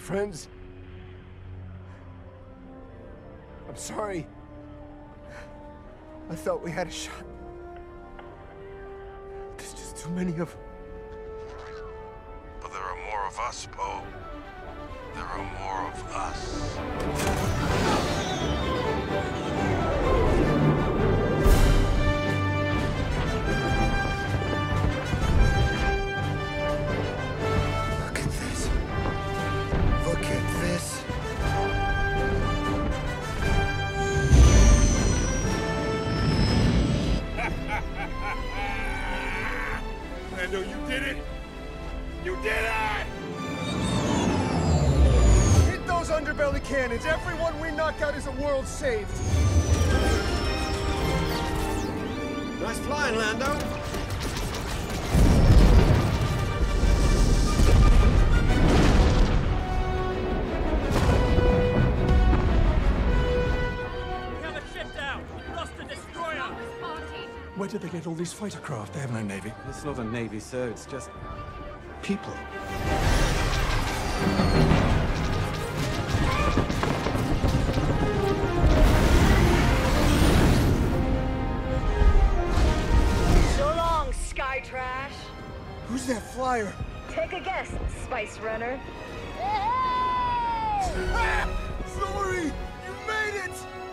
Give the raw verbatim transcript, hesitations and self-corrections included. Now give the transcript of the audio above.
friends. I'm sorry. I thought we had a shot. There's just too many of them. But there are more of us, Poe. There are more of us. Look at this. Look at this. Lando, you did it! You did it! Hit those underbelly cannons. Everyone we knock out is a world saved. Nice flying, Lando. We have a ship down. We lost the destroyer. Where did they get all these fighter craft? They have no navy. It's not a navy, sir. It's just people. So long, Sky Trash. Who's that flyer? Take a guess, Spice Runner. Ah! Sorry! You made it!